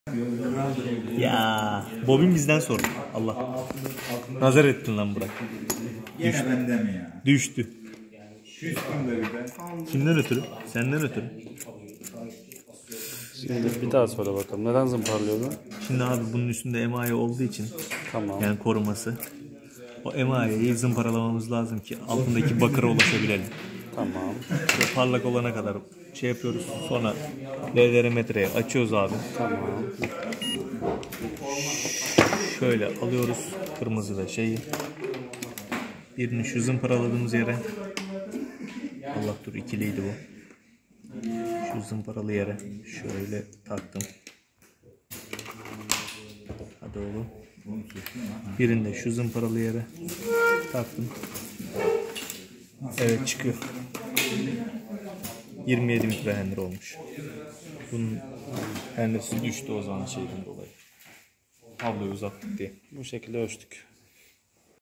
Ya bobin bizden sordu. Allah. Nazar ettin lan Burak. Yine bende mi ya? Düştü. Küstüm de bir de. Kimden ötürü? Senden ötürü. Şimdi bir daha söyle bakalım. Neden zımparlıyordun? Şimdi abi bunun üstünde emaye olduğu için Tamam. yani koruması. O emayeyi zımparalamamız lazım ki altındaki bakıra ulaşabilelim. Tamam. Şöyle parlak olana kadar şey yapıyoruz. Sonra metreye açıyoruz abi. Tamam. Şöyle alıyoruz kırmızı da şeyi. Birini şu zımparaladığımız yere. Allah dur ikiliydi bu. Şu zımparalı yere şöyle taktım. Hadi oğlum. Birini de şu zımparalı yere taktım. Evet çıkıyor. 27 metre hender olmuş. Bunun hendersi düştü o zaman şeyden dolayı. Havluyu uzattık diye. Bu şekilde ölçtük.